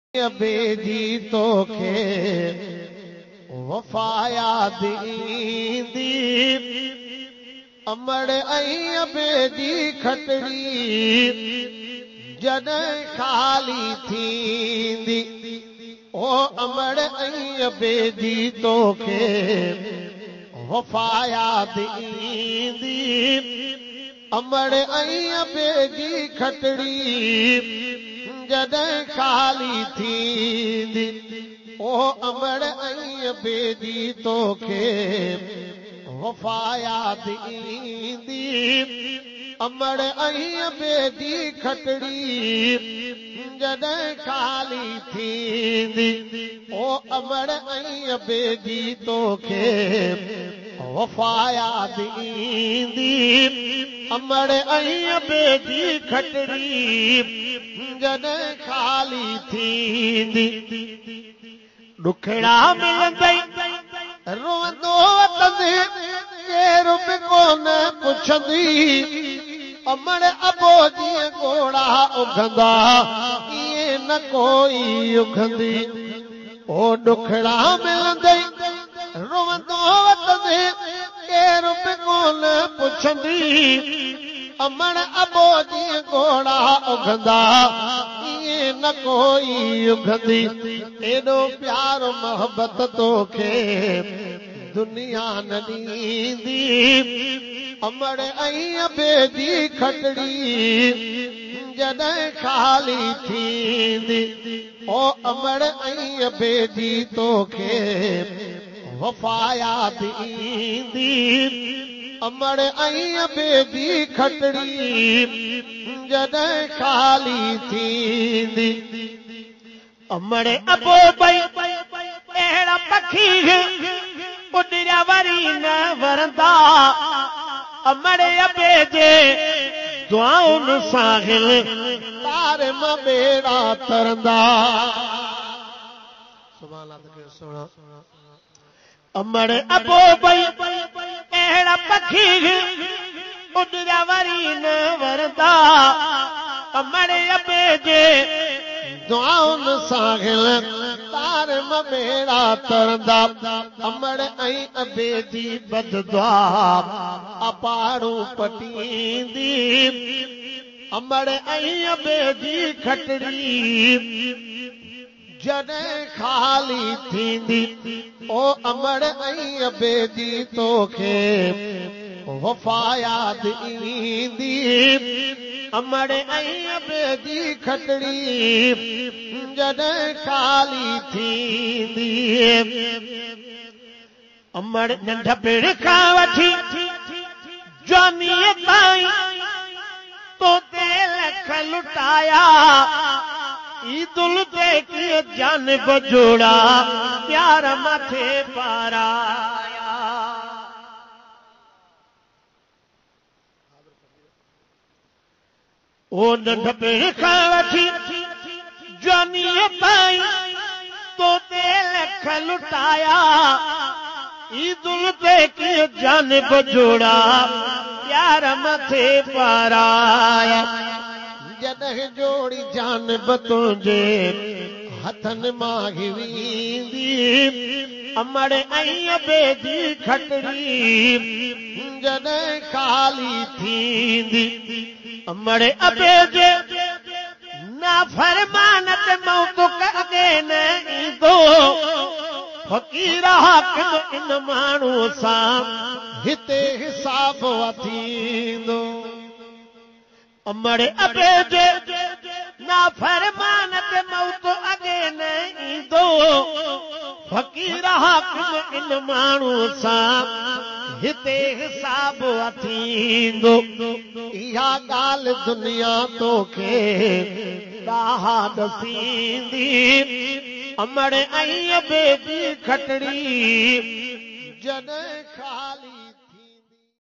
बेजी तोखे वफाया दींदी अमड़ ऐं बेजी खटड़ी जॾहिं खाली थींदी ओ अमड़ ऐं बेजी तोखे वफाया दींदी अमड़ ऐं बेजी खटड़ी जॾहिं खाली थींदी ओ अमड़ ऐं बेजी तोखे वफाया दींदी अमड़ ऐं बेजी खटड़ी जॾहिं खाली थींदी ओ अमड़ ऐं बेजी तोखे वफाया दींदी अमड़ ऐं बेजी खटड़ी जॾहिं खाली थींदी ॾुखड़ा मिलंदई रोअंदो वतंदे केरु बि कोन पुछंदी अमड़ अबो जीअं घोड़ा उघंदा ईअं न कोई उघंदी ओ ॾुखड़ा मिलंदई रोअंदो वतंदे केरु बि कोन पुछंदी अमड़ अबो जीअं घोड़ा उघंदा ईअं न कोई उघंदी एॾो प्यार मोहबत तोखे दुनिया न ॾींदी अमड़ ऐं बेजी खटड़ी जॾहिं खाली थींदी ओ अमड़ ऐं बेजी तोखे वफाया दींदी अमड़ ऐं बेजी खटड़ी जॾहिं खाली थींदी अमड़ अबो भई अहिड़ा पखी उॾिया वरी न वरंदा अमड़ अबे जे दुआउनि सां तार मां बेड़ा तरंदा अमड़ अबो भई अहिड़ा पखी उॾिया वरी न वरंदा अमड़ अबे जे दुआउनि सां तार मां बेड़ा तरंदा अमड़ ऐं अबे जी बददुआ अपाड़ू पटींदी अमड़ ऐं अबे जी खटड़ी जॾहिं खाली थींदी ओ अमड़ ऐं अबे जी तोखे वफाया दींदी अमड़ ऐं अबे जी खटड़ी जॾहिं खाली थींदी अमड़ नंढपिण खां वठी जवानीअ ताईं तो ते लख लुटाया ईदुल ते कीअं जानब जोड़ा प्यार मथे पाराया ओ नंढपिण खां वठी जवानीअ ताईं तो ते लख लुटाया ईदुल ते कीअं जानब जोड़ा प्यार मथे पाराया जॾहिं जोड़ी जानब तुंहिंजे हथनि मां वेंदी अमड़ ऐं बेजी खटड़ी जॾहिं खाली थींदी अमड़ अबे जे नाफरमान ते मौत अॻे न ईंदो फ़क़ीर हाकिम इन माण्हू सां हिते हिसाब वठींदो अमड़ अबे जे नाफरमान ते मौत अॻे न ईंदो फ़क़ीर हाकिम इन माण्हू सां हिते हिसाब वठींदो इहा ॻाल्हि दुनिया तोखे ॾाहा दसींदी अमड़ ऐं बेजी खटड़ी जॾहिं